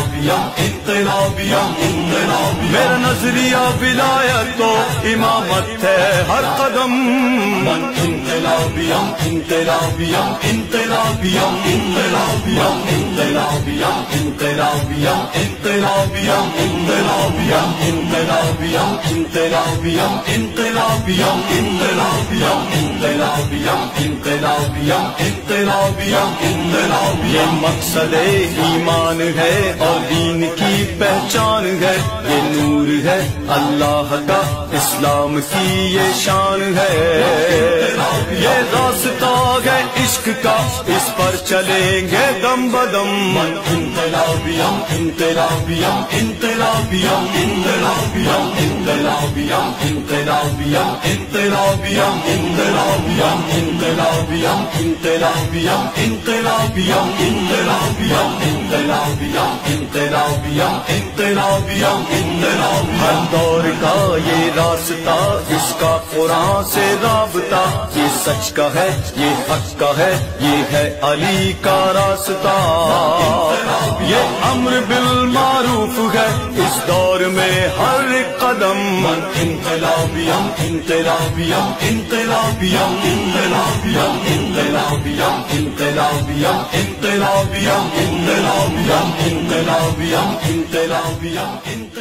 میرا نظریہ ولایت تو امامت ہے ہر قدم، انقلابیم انقلابیم انقلابیم انقلابیم انقلابیم انقلابیم انقلابیم انقلابیم انقلابیم انقلابیم انقلابیم انقلابیم انقلابیم انقلابیم انقلابیم انقلابیم۔ یہ مقصد ایمان ہے اور دین کی پہچان ہے، یہ نور ہے اللہ کا، اسلام کی یہ شان ہے، یہ راستہ ہے عشق کا، اس پر چلیں گے دم بدم، انقلابیم انقلابیم انقلابیم انقلابیم انقلابیم انقلابیم انقلابیم انقلابیم انقلابیم انقلابیم انقلابیم انقلابیم انقلابیم انقلابیم انقلابیم انقلابیم۔ ہر دور کا یہ راستہ، اس کا قرآن سے رابطہ، یہ سچ کا ہے یہ حق کا ہے، یہ ہے علی کا راستہ، یہ امر بالمعروف ہے اس دور میں ہر ایک قدم، انقلابیم انقلابیم انقلابیم انقلابیم انقلابیم انقلابیم انقلابیم انقلابیم انقلابیم انقلابیم۔